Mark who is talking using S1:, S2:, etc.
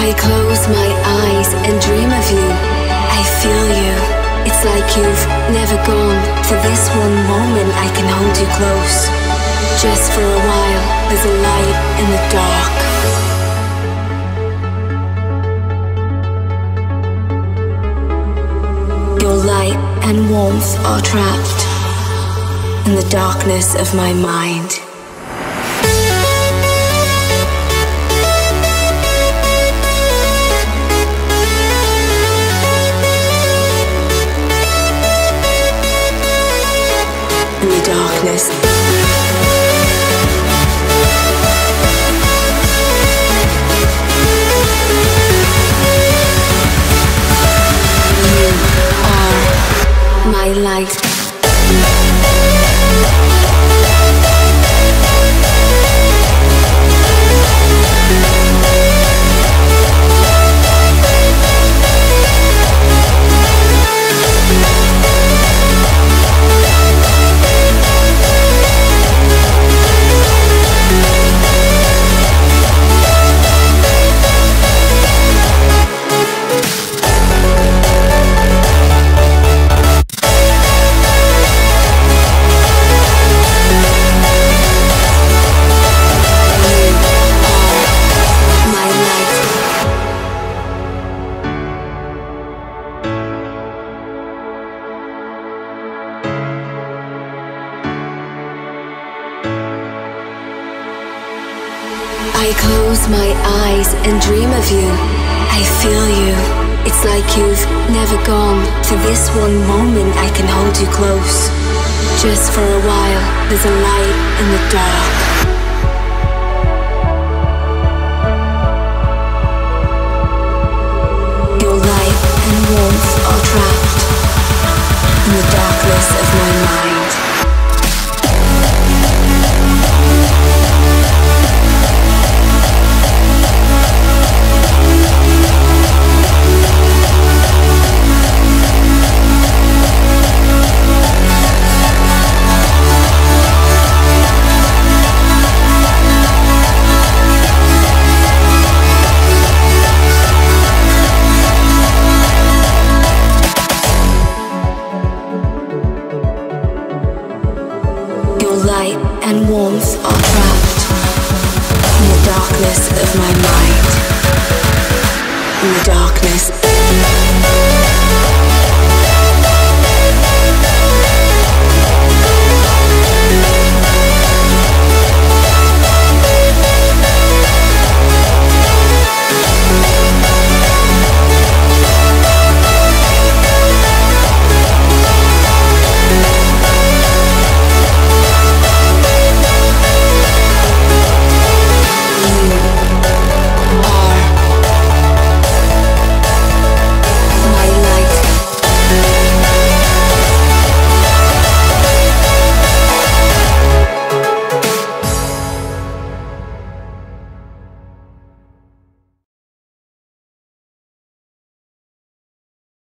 S1: I close my eyes and dream of you. I feel you. It's like you've never gone. For this one moment I can hold you close. Just for a while, there's a light in the dark. Your light and warmth are trapped in the darkness of my mind. In the darkness. You are my light. I close my eyes and dream of you. I feel you. It's like you've never gone. For this one moment I can hold you close. Just for a while, there's a light in the dark. Your light and warmth are trapped in the darkness of my mind. Light and warmth are trapped in the darkness of my mind. In the darkness.